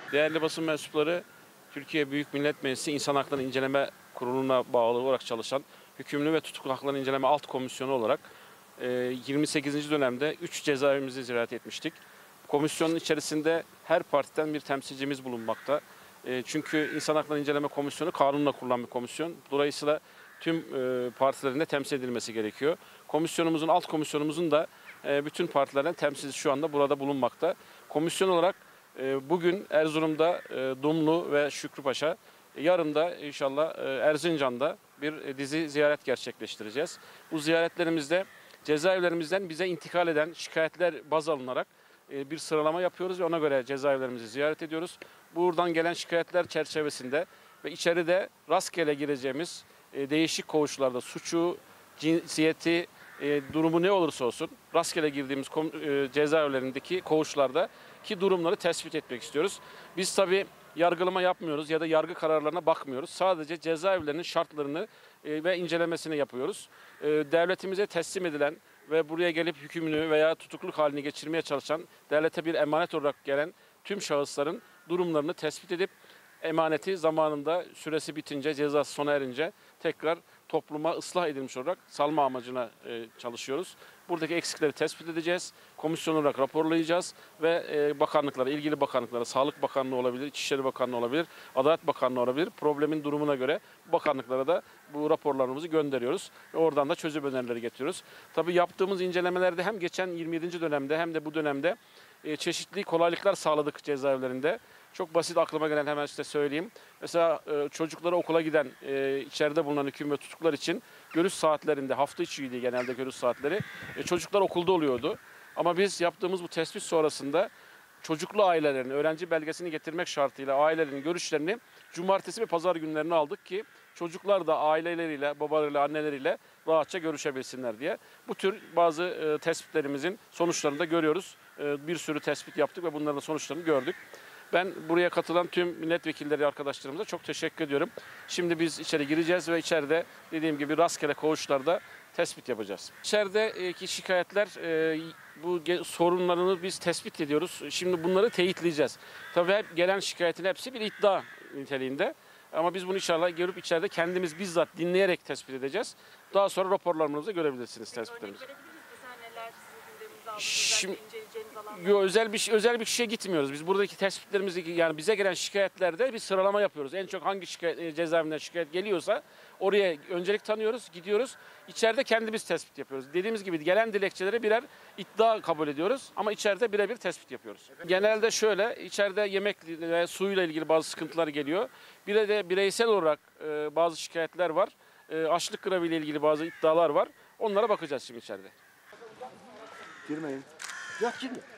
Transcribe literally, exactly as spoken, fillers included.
Değerli basın mensupları, Türkiye Büyük Millet Meclisi İnsan Hakları İnceleme Kurulu'na bağlı olarak çalışan Hükümlü ve Tutuklu Hakları İnceleme Alt Komisyonu olarak yirmi sekizinci dönemde üç cezaevimizi ziyaret etmiştik. Komisyonun içerisinde her partiden bir temsilcimiz bulunmakta. Çünkü İnsan Hakları İnceleme Komisyonu kanunla kurulan bir komisyon. Dolayısıyla tüm partilerin de temsil edilmesi gerekiyor. Komisyonumuzun, alt komisyonumuzun da bütün partilerden temsilcisi şu anda burada bulunmakta. Komisyon olarak bugün Erzurum'da Dumlu ve Şükrüpaşa, yarın da inşallah Erzincan'da bir dizi ziyaret gerçekleştireceğiz. Bu ziyaretlerimizde cezaevlerimizden bize intikal eden şikayetler baz alınarak bir sıralama yapıyoruz ve ona göre cezaevlerimizi ziyaret ediyoruz. Buradan gelen şikayetler çerçevesinde ve içeride rastgele gireceğimiz değişik koğuşlarda suçu, cinsiyeti, durumu ne olursa olsun rastgele girdiğimiz cezaevlerindeki koğuşlarda ki durumları tespit etmek istiyoruz. Biz tabii yargılama yapmıyoruz ya da yargı kararlarına bakmıyoruz. Sadece cezaevlerinin şartlarını ve incelemesini yapıyoruz. Devletimize teslim edilen ve buraya gelip hükümlü veya tutukluk halini geçirmeye çalışan, devlete bir emanet olarak gelen tüm şahısların durumlarını tespit edip emaneti zamanında süresi bitince, cezası sona erince tekrar topluma ıslah edilmiş olarak salma amacına e, çalışıyoruz. Buradaki eksikleri tespit edeceğiz. Komisyon olarak raporlayacağız ve e, bakanlıklara, ilgili bakanlıklara, Sağlık Bakanlığı olabilir, İçişleri Bakanlığı olabilir, Adalet Bakanlığı olabilir. Problemin durumuna göre bakanlıklara da bu raporlarımızı gönderiyoruz ve oradan da çözüm önerileri getiriyoruz. Tabii yaptığımız incelemelerde hem geçen yirmi yedinci dönemde hem de bu dönemde e, çeşitli kolaylıklar sağladık cezaevlerinde. Çok basit aklıma gelen hemen size söyleyeyim. Mesela e, çocukları okula giden, e, içeride bulunan hüküm ve tutuklar için görüş saatlerinde, hafta içiydi genelde görüş saatleri, e, çocuklar okulda oluyordu. Ama biz yaptığımız bu tespit sonrasında çocuklu ailelerin öğrenci belgesini getirmek şartıyla ailelerin görüşlerini cumartesi ve pazar günlerini aldık ki çocuklar da aileleriyle, babalarıyla, anneleriyle rahatça görüşebilsinler diye. Bu tür bazı e, tespitlerimizin sonuçlarını da görüyoruz. E, bir sürü tespit yaptık ve bunların sonuçlarını gördük. Ben buraya katılan tüm milletvekilleri arkadaşlarımıza çok teşekkür ediyorum. Şimdi biz içeri gireceğiz ve içeride dediğim gibi rastgele koğuşlarda tespit yapacağız. İçerideki şikayetler, bu sorunlarını biz tespit ediyoruz. Şimdi bunları teyitleyeceğiz. Tabii hep gelen şikayetin hepsi bir iddia niteliğinde. Ama biz bunu inşallah görüp içeride kendimiz bizzat dinleyerek tespit edeceğiz. Daha sonra raporlarımızda görebilirsiniz tespitlerimizi. Şimdi, yo, özel bir özel bir kişiye gitmiyoruz. Biz buradaki tespitlerimizi, yani bize gelen şikayetlerde bir sıralama yapıyoruz. En çok hangi şikayet, cezaevinden şikayet geliyorsa oraya öncelik tanıyoruz, gidiyoruz. İçeride kendimiz tespit yapıyoruz. Dediğimiz gibi gelen dilekçeleri birer iddia kabul ediyoruz ama içeride birebir tespit yapıyoruz. Genelde şöyle, içeride yemek ve suyla ilgili bazı sıkıntılar geliyor. Bir de bireysel olarak e, bazı şikayetler var. E, açlık greviyle ilgili bazı iddialar var. Onlara bakacağız şimdi içeride. Girmeyin. Yok girme.